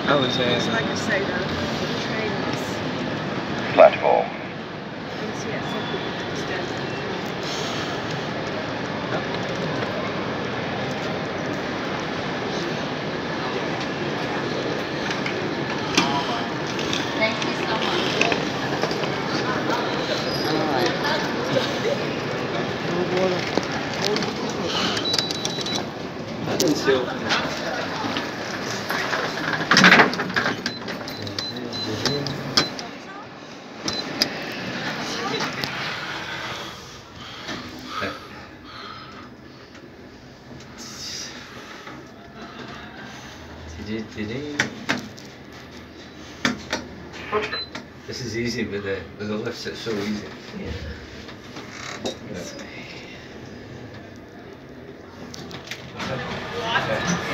I was It's like I say though, the trains. Platform. Yes, yes, some people can extend it. Thank you so much. This is easy with the lifts. It's so easy. Yeah. Yeah.